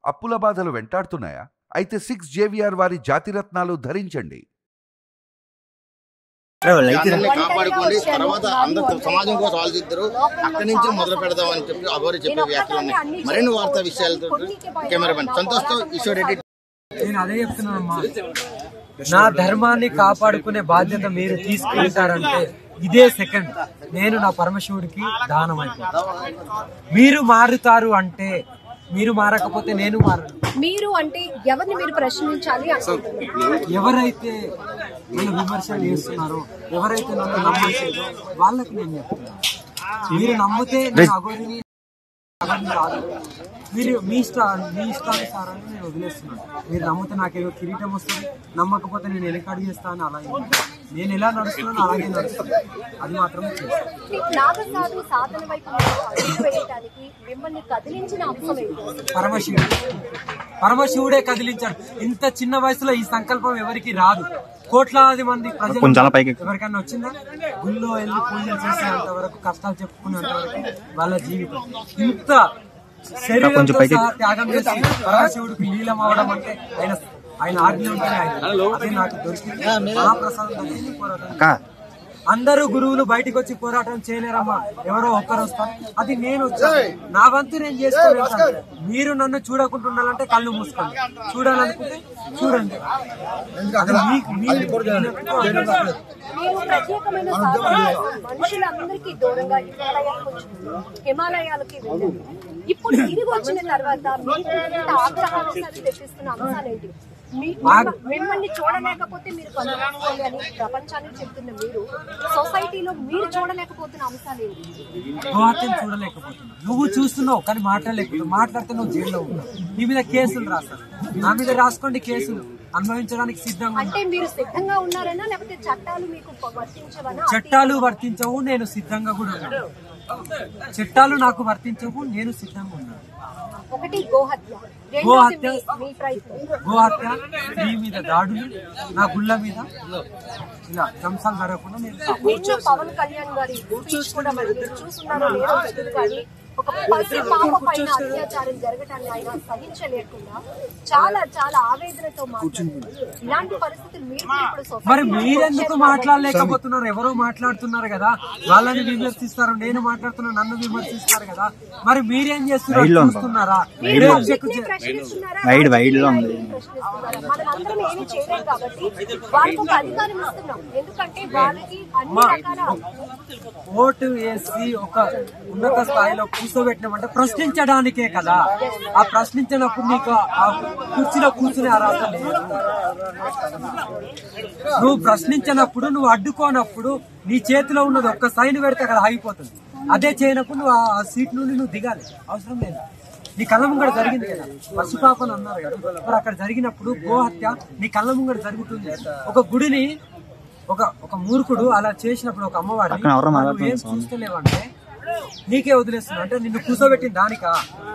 అప్పుల బాధలు వెంటాడుతున్నాయా? అయితే 6 JVR వారి జాతిరత్నాలు ధరించండి. కాపాడుకోండి, తర్వాత అందరూ సమాజం కోసం ఆలోచిద్దరు, అక్కడి నుంచి మొదలు పెడదామని చెప్పి అగోరి చెప్పే వ్యాఖ్యలు ఉన్నాయి. మరిన్ని వార్తా విషయాలతో కెమెరామెన్ సంతోష్తో ఈశ్వర్ రెడ్డి. నేను అదే చెప్తున్నానమ్మా, నా ధర్మాన్ని కాపాడుకునే బాధ్యత మీరు తీసుకుంటారంటే ఇదే సెకండ్ నేను నా పరమశివుడికి దానం అయిపోతాను. మీరు మారుతారు అంటే, మీరు మారకపోతే నేను మారను. మీరు అంటే ఎవరిని మీరు ప్రశ్నించాలి? ఎవరైతే నన్ను విమర్శలు చేస్తున్నారో, ఎవరైతే నన్ను నమ్మట్లేదో వాళ్ళకి నేను చెప్తున్నాను. మీరు నమ్మితే నేను అగోరిని రాదు. మీరు మీ ఇష్టానుసారాన్ని నేను వదిలేస్తున్నాను. మీరు నమ్మితే నాకేదో కిరీటం వస్తుంది, నమ్మకపోతే నేను వెనకడుగు చేస్తాను. అలాగే నేను ఎలా నడుస్తున్నాను అలాగే నడుస్తాను. అది మాత్రమే పరమశివుడే కదిలించాడు. ఇంత చిన్న వయసులో ఈ సంకల్పం ఎవరికి రాదు. కోట్లాది మంది ప్రజలు ఎవరికైనా వచ్చిందా? గుళ్ళో వెళ్ళి పూజలు చేసేంత వరకు, కష్టాలు చెప్పుకునేంత వరకు వాళ్ళ జీవితం. ఇంత శరీరంతో త్యాగం చేసి పరమశివుడికి లీలం అవడం అంటే ఆయన ఆజ్ఞ ఉంటేనే అదే నాకు దొరికింది. మహాప్రసాదం దొరికింది. పోరాటం అందరూ గురువులు బయటకు వచ్చి పోరాటం చేయలేరమ్మా, ఎవరో ఒక్కరు వస్తారు. అది నేను వచ్చాను, నా వంతు నేను చేసుకోలేను. మీరు నన్ను చూడకుంటుండాలంటే కళ్ళు మూసుకోండి, చూడాలనుకుంటే చూడండి. మనుషులందరికీ దూరంగా హిమాలయాలకి వెళ్ళారు. ఇప్పుడు తిరిగి వచ్చిన తర్వాత ఆగ్రహాన్ని తెప్పిస్తున్న అంశాలేంటి? మిమ్మల్ని చూడలేకపోతే మీరు కనుగొనుకోండి అని ప్రపంచాన్ని చెప్తున్న మీరు, సొసైటీలో మీరు చూడలేకపోతున్న అంశాలు ఏంటి? చూడలేకపోతున్నా, నువ్వు చూస్తున్నావు కానీ మాట్లాడలేకపోతున్నావు. మాట్లాడితే నువ్వు జైల్లో ఉన్నావు. నీ మీద కేసులు రాస్తారు, నా మీద రాసుకోండి. కేసులు అనుభవించడానికి సిద్ధంగా. అంటే మీరు సిద్ధంగా ఉన్నారనా, లేకపోతే చట్టాలు మీకు వర్తించవనా? చట్టాలు వర్తించవు, నేను సిద్ధంగా కూడా ఉన్నాను. చట్టాలు నాకు వర్తించవు, నేను సిద్ధంగా ఉన్నాను. ఒకటి గోహత్య, స్త్రీ మీద దాడులు, నా గుళ్ళ మీద ఇలా ధ్వంసాలు జరగకుండా నేను పవన్ కళ్యాణ్ గారి స్పీచ్ కూడా మరి చూస్తున్నారో లేదో తెలియదు కానీ ఒక పసి పాప పైన అత్యాచారం జరగటాన్ని ఆయన సహించలేకుండా చాలా చాలా ఆవేదనతో మాట్లాడుతున్నారు. ఇలాంటి పరిస్థితులు మీరు ఇప్పుడు మరి మీరెందుకు మాట్లాడలేకపోతున్నారు? ఎవరో మాట్లాడుతున్నారు కదా, వాళ్ళని విమర్శిస్తారు. నేను మాట్లాడుతున్నా, నన్ను విమర్శిస్తారు కదా. మరి మీరేం చేస్తున్నారు? చూస్తున్నారా? మనమందరం ఏమి చేయలేం కాబట్టి వాళ్ళకి ఒక అధికారం ఇస్తున్నాం. ఎందుకంటే వాళ్ళకి అన్ని రకాల ఓటు వేసి ఒక ఉన్నత స్థాయిలో కూర్చోబెట్టినామంటే ప్రశ్నించడానికే కదా. ఆ ప్రశ్నించినప్పుడు నీకు ఆ కుర్చీలో కూర్చునే అర్హత లేదు. నువ్వు ప్రశ్నించినప్పుడు, నువ్వు అడ్డుకోనప్పుడు నీ చేతిలో ఉన్నది ఒక్క సైన్ పెడితే అక్కడ ఆగిపోతుంది. అదే చేయనప్పుడు నువ్వు ఆ సీట్ నుండి నువ్వు దిగాలి, అవసరం లేదు. నీ కళ్ళ ముంగడ జరిగింది కదా, పశుపాపని అన్నారు కదా. మరి అక్కడ జరిగినప్పుడు గోహత్య నీ కళ్ళ ముంగడ జరుగుతుంది. ఒక గుడిని ఒక మూర్ఖుడు అలా చేసినప్పుడు, ఒక అమ్మవారిని ఏం చూస్తలేవంటే నీకే వదిలేస్తున్నా అంటే నిన్ను కూర్చోబెట్టిన దానికా?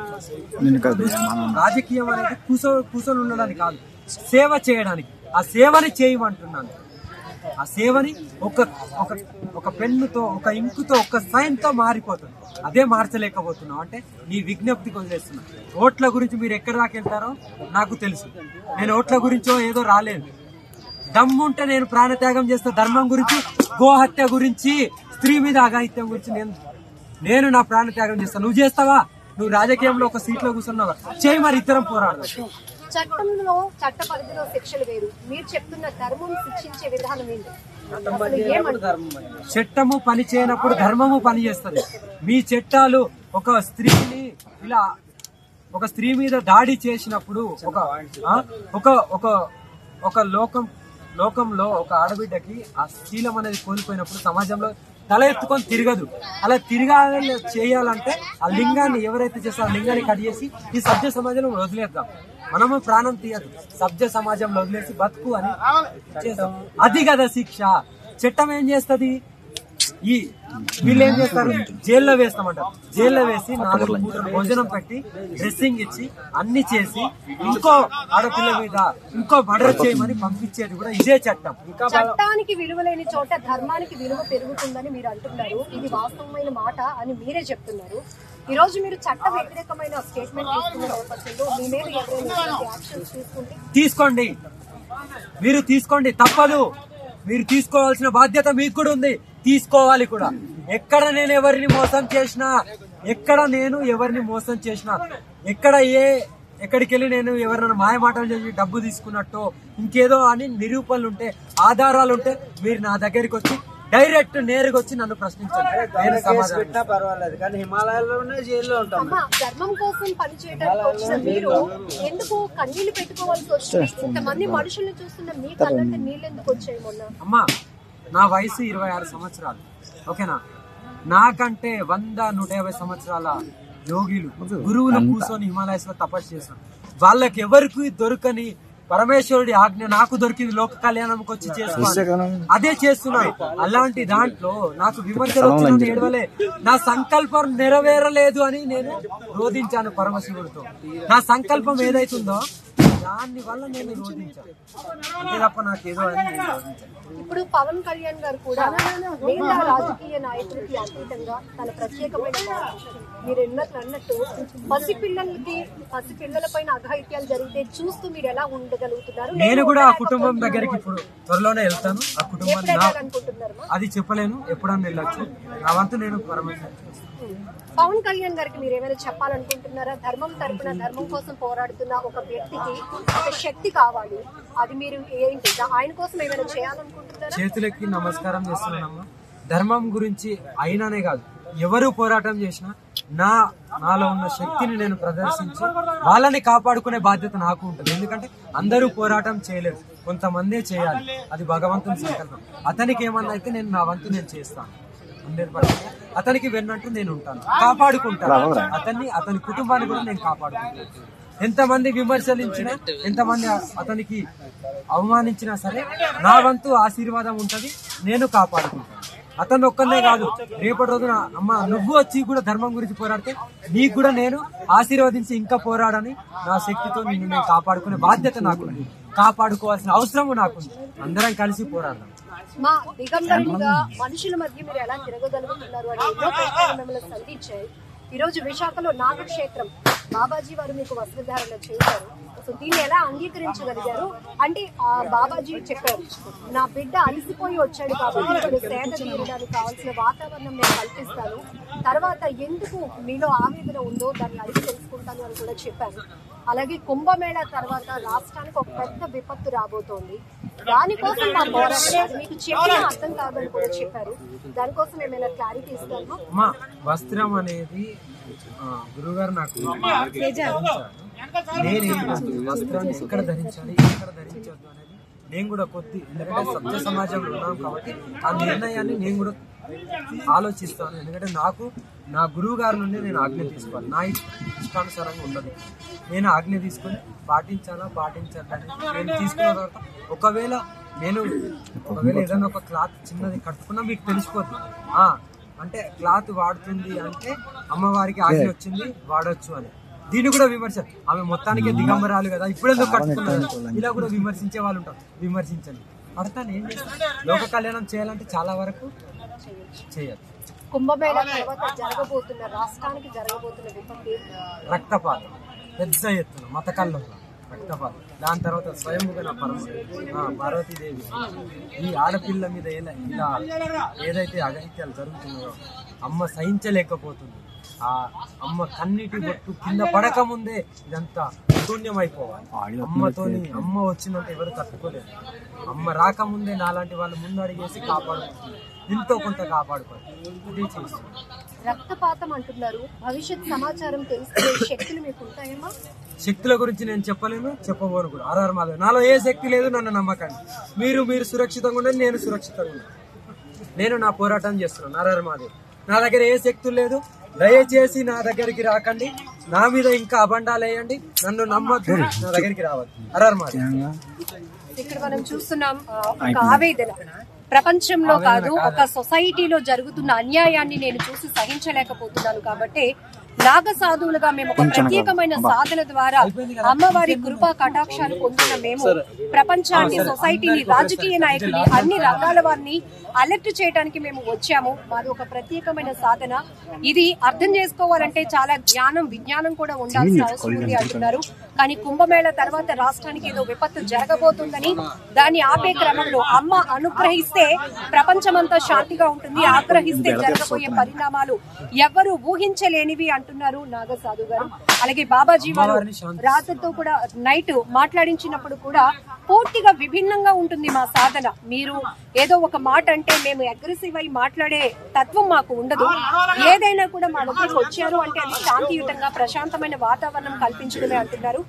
రాజకీయం అనేది కూర్చొని ఉండడానికి కాదు, సేవ చేయడానికి. ఆ సేవని చేయమంటున్నాను. ఆ సేవని ఒక పెన్నుతో, ఒక ఇంకుతో, ఒక సైన్ తో మారిపోతుంది. అదే మార్చలేకపోతున్నావు అంటే నీ విజ్ఞప్తికి వదిలేస్తున్నా. ఓట్ల గురించి మీరు ఎక్కడి దాకా వెళ్తారో నాకు తెలుసు. నేను ఓట్ల గురించో ఏదో రాలేదు. దమ్ముంటే నేను ప్రాణత్యాగం చేస్తా. ధర్మం గురించి, గోహత్య గురించి, స్త్రీ మీద అఘాయిత్యం గురించి నేను నా ప్రాణత్యాగం చేస్తాను. నువ్వు చేస్తావా? నువ్వు రాజకీయంలో ఒక సీట్లో కూర్చున్నావా? చేయి, మరి ఇద్దరం పోరాడదాం. చట్టంలో చట్ట పరిధిలో శిక్షలు వేరు, మీరు చెప్తున్న ధర్మం శిక్షించే విధానం ఏంటి? చట్టము పని చేయనప్పుడు ధర్మము పని చేస్తుంది. మీ చట్టాలు ఒక స్త్రీని ఇలా, ఒక స్త్రీ మీద దాడి చేసినప్పుడు, ఒక లోకంలో ఒక ఆడబిడ్డకి ఆ శీలం అనేది కోల్పోయినప్పుడు సమాజంలో తల ఎత్తుకొని తిరగదు. అలా తిరగాలి చేయాలంటే ఆ లింగాన్ని ఎవరైతే చేస్తారో ఆ లింగాన్ని కట్ చేసి ఈ సభ్య సమాజంలో వదిలేద్దాం. మనము ప్రాణం తీయదు, సభ్య సమాజంలో వదిలేసి బతుకు అని చేద్దాం. అది కదా శిక్ష. చట్టం ఏం చేస్తుంది? ఈ వీళ్ళు ఏం చేస్తారు, జైల్లో వేస్తామంటారు. జైల్లో వేసి 4 పూటలు భోజనం పెట్టి డ్రెస్సింగ్ ఇచ్చి అన్ని చేసి ఇంకో ఆడపిల్ల మీద ఇంకో మర్డర్ చేయమని పంపించేది కూడా ఇదే చట్టం. చట్టానికి విలువ లేని చోట ధర్మానికి విలువ పెరుగుతుందని మీరు అంటున్నారు. ఇది వాస్తవమైన మాట అని మీరే చెప్తున్నారు. ఈ రోజు మీరు చట్ట వ్యతిరేకమైన స్టేట్మెంట్ తీసుకున్న నేపథ్యంలో మీ మీద ఎవరైనా యాక్షన్స్ తీసుకుంటే తీసుకోండి, మీరు తీసుకోండి, తప్పదు. మీరు తీసుకోవాల్సిన బాధ్యత మీకు కూడా ఉంది, తీసుకోవాలి కూడా. ఎక్కడ నేను ఎవరిని మోసం చేసినా, ఎక్కడికి వెళ్ళి నేను ఎవరైనా మాయమాటలు చేసి డబ్బు తీసుకున్నట్టు ఇంకేదో అని నిరూపణలు ఉంటే, ఆధారాలు ఉంటే మీరు నా దగ్గరికి వచ్చి డైరెక్ట్ నేరుగా వచ్చి నన్ను ప్రశ్నించండి. పర్వాలేదు, కానీ హిమాలయాల్లోనే జైల్లో ఉంటాం. ధర్మం కోసం పనిచేయడానికి వచ్చిన మీరు ఎందుకు కన్నీళ్లు పెట్టుకోవాల్సి వచ్చింది? ఇంతమంది మనుషుల్ని చూస్తున్న మీ కళ్ళంటే నీళ్ళు ఎందుకు వచ్చాయి? మొన్న అమ్మా, నా వయసు 26 సంవత్సరాలు, ఓకేనా? నాకంటే 100-150 సంవత్సరాల యోగిలు, గురువులు కూర్చొని హిమాలయస్ లో తపస్సు చేశారు. వాళ్ళకి ఎవరికి దొరకని పరమేశ్వరుడి ఆజ్ఞ నాకు దొరికింది. లోక కళ్యాణంకి వచ్చి చేసుకోవాలి, అదే చేస్తున్నాను. అలాంటి దాంట్లో నాకు విమర్శలు వచ్చిన ఏడవలే. నా సంకల్పం నెరవేరలేదు అని నేను రోధించాను పరమశివుడితో. నా సంకల్పం ఏదైతుందో దాని వల్ల నేను రోధించాను, అంతే తప్ప నాకేదో అని నేను రోధించాను. ఇప్పుడు పవన్ కళ్యాణ్ గారు కూడా మిగతా రాజకీయ నాయకులకి అతీతంగా తన ప్రత్యేకమైన మీరు అన్నట్టు పసిపిల్లల పైన అఘాయిత్యాలు జరిగితే చూస్తూ మీరు ఎలా ఉండగలుగుతున్నారు? నేను కూడా ఆ కుటుంబం దగ్గరికి ఇప్పుడు త్వరలోనే వెళ్తాను. ఆ కుటుంబాన్ని అది చెప్పలేను, ఎప్పుడన్నా వెళ్ళొచ్చు. నా వంతు నేను పవన్ కళ్యాణ్ గారికి మీరు ఏమైనా చెప్పాలనుకుంటున్నారా? ధర్మం తరపున ధర్మం కోసం పోరాడుతున్న ఒక వ్యక్తికి ఒక శక్తి కావాలి, అది మీరు ఏంటి ఆయన కోసం ఏమైనా చేయాలనుకుంటున్నారా? చేతులకి నమస్కారం చేస్తున్నానమ్మా. ధర్మం గురించి అయినానే కాదు, ఎవరు పోరాటం చేసినా నాలో ఉన్న శక్తిని నేను ప్రదర్శించి వాళ్ళని కాపాడుకునే బాధ్యత నాకు ఉంటుంది. ఎందుకంటే అందరూ పోరాటం చేయలేరు, కొంతమందే చేయాలి, అది భగవంతుని సంకల్పం. అతనికి ఏమన్నా అయితే నేను నా వంతు నేను చేస్తాను 100%. అతనికి వెన్నట్టు నేను ఉంటాను, కాపాడుకుంటాను అతని కుటుంబాన్ని కూడా నేను కాపాడుకుంటాను. ఎంతమంది విమర్శలించినా, ఎంతమంది అతనికి అవమానించినా సరే నా వంతు ఆశీర్వాదం ఉంటది, నేను కాపాడుకుంటాను. అతను ఒక్కనే కాదు, రేపటి రోజున అమ్మ నువ్వు వచ్చి కూడా ధర్మం గురించి పోరాడితే నీకు కూడా నేను ఆశీర్వదించి ఇంకా పోరాడని నా శక్తితో నిన్ను నేను కాపాడుకునే బాధ్యత నాకుంది, కాపాడుకోవాల్సిన అవసరం నాకుంది. అందరం కలిసి పోరాడదాం. మా దిగంబరులుగా మనుషుల మధ్య మీరు ఎలా తిరగగలుగుతున్నారు అని ఎన్నో ప్రశ్నలు మిమ్మల్ని సంధించాయి. ఈ రోజు విశాఖలో నాగక్షేత్రం బాబాజీ వారు మీకు వస్త్రధారణ చేశారు. సో దీన్ని ఎలా అంగీకరించగలిగారు? అంటే ఆ బాబాజీ చెప్పారు, నా బిడ్డ అలసిపోయి వచ్చాడు కాబట్టి ఇప్పుడు సేద తీయడానికి కావాల్సిన వాతావరణం నేను కల్పిస్తాను, తర్వాత ఎందుకు మీలో ఆవేదన ఉందో దాన్ని అడిగి తెలుసుకుంటాను అని కూడా చెప్పాను. అలాగే కుంభమేళా తర్వాత రాష్ట్రానికి ఒక పెద్ద విపత్తు రాబోతోంది, దానికోసం మా పోరాటం మీకు చెప్పిన అర్థం కాదని కూడా చెప్పారు. దానికోసం ఏమైనా క్లారిటీ ఇస్తాను? వస్త్రం అనేది గురుగారు నాకు వస్త్రాన్ని ఎక్కడ ధరించాలి, ఎక్కడ ధరించద్దు అనేది నేను కూడా ఎందుకంటే సత్య సమాజంలో ఉన్నాం కాబట్టి ఆ నిర్ణయాన్ని నేను కూడా ఆలోచిస్తాను. ఎందుకంటే నాకు నా గురువు గారి నుండి నేను ఆజ్ఞ తీసుకోవాలి, నా ఇష్టానుసారంగా ఉండదు. నేను ఆజ్ఞ తీసుకొని పాటించాలని నేను తీసుకున్న తర్వాత ఒకవేళ ఏదైనా ఒక క్లాత్ చిన్నది కట్టుకున్నా మీకు తెలిసిపోతుంది, అంటే క్లాత్ వాడుతుంది అంటే అమ్మవారికి ఆజ్ఞ వచ్చింది వాడొచ్చు అని. దీన్ని కూడా విమర్శ, ఆమె మొత్తానికే దిగంబరాలు కదా, ఇప్పుడెందుకు కట్టుకున్నారు, ఇలా కూడా విమర్శించే వాళ్ళు ఉంటారు. విమర్శించండి, పడతాను. ఏం చేస్తాను, లోక కళ్యాణం చేయాలంటే చాలా వరకు చేయాలి. కుంభమేళా తర్వాత రాష్ట్రానికి జరగబోతున్న విపత్తు రక్తపాతం, పెద్ద ఎత్తున మతకల్లో రక్తపాతం. దాని తర్వాత స్వయంగా నా పార్వతీదేవి ఈ ఆడపిల్ల మీద ఇలా ఏదైతే అఘాయిత్యాలు జరుగుతున్నాయో అమ్మ సహించలేకపోతుంది. ఆ అమ్మ కన్నీటి బొట్టు కింద పడక ముందే ఇదంతా శూన్యం అయిపోవాలి. అమ్మ వచ్చిందంటే ఎవరు తట్టుకోలేదు. అమ్మ రాకముందే నాలాంటి వాళ్ళు ముందు అడిగేసి కాపాడుకుంటుంది, ఎంతో కొంత కాపాడుకోవాలి. ఇది చేస్తుంది. రక్తపాతం అంటున్నారు, భవిష్యత్ సమాచారం తెలుసుకునే శక్తులు మీకు ఉంటాయేమో? శక్తుల గురించి నేను చెప్పలేను, చెప్పబోను కూడా. ఆర్ఆర్ మాధవ్ నాలో ఏ శక్తి లేదు, నన్ను నమ్మకండి. మీరు సురక్షితంగా ఉండండి, నేను సురక్షితంగా ఉన్నాను. నేను నా పోరాటం చేస్తున్నాను. ఆర్ఆర్ మాధవ్ నా దగ్గర ఏ శక్తులు లేదు, దయచేసి నా దగ్గరికి రాకండి, నా మీద ఇంకా అబండాలు వేయండి, నన్ను నమ్మద్దు, నా దగ్గరికి రావద్దు. ఆర్ఆర్ మాధవ్. ఇక్కడ మనం చూస్తున్నాం ఒక ఆవేదన, ప్రపంచంలో కాదు ఒక సొసైటీలో జరుగుతున్న అన్యాయాన్ని నేను చూసి సహించలేకపోతున్నాను. కాబట్టి నాగ సాధువులుగా మేము ఒక ప్రత్యేకమైన సాధన ద్వారా అమ్మవారి కృపా కటాక్షాలు పొందిన మేము ప్రపంచాన్ని, సొసైటీని, రాజకీయ నాయకుల్ని, అన్ని రంగాల వారిని అలర్ట్ చేయడానికి మేము వచ్చాము. మాది ఒక ప్రత్యేకమైన సాధన. ఇది అర్థం చేసుకోవాలంటే చాలా జ్ఞానం, విజ్ఞానం కూడా ఉండాల్సిన అవసరం ఉంది అంటున్నారు. కానీ కుంభమేళ తర్వాత రాష్ట్రానికి ఏదో విపత్తు జరగబోతుందని దాన్ని ఆపే క్రమంలో అమ్మ అనుగ్రహిస్తే ప్రపంచమంతా శాంతిగా ఉంటుంది, ఆగ్రహిస్తే జరగబోయే పరిణామాలు ఎవరు ఊహించలేనివి అంటున్నారు నాగసాధు గారు. అలాగే బాబాజీ వారు రాత్రితో కూడా నైట్ మాట్లాడించినప్పుడు కూడా పూర్తిగా విభిన్నంగా ఉంటుంది మా సాధన. మీరు ఏదో ఒక మాట అంటే మేము అగ్రెసివ్ అయి మాట్లాడే తత్వం మాకు ఉండదు. ఏదైనా కూడా మా దగ్గరికి వచ్చారు అంటే అది శాంతియుతంగా, ప్రశాంతమైన వాతావరణం కల్పించడమే అంటున్నారు.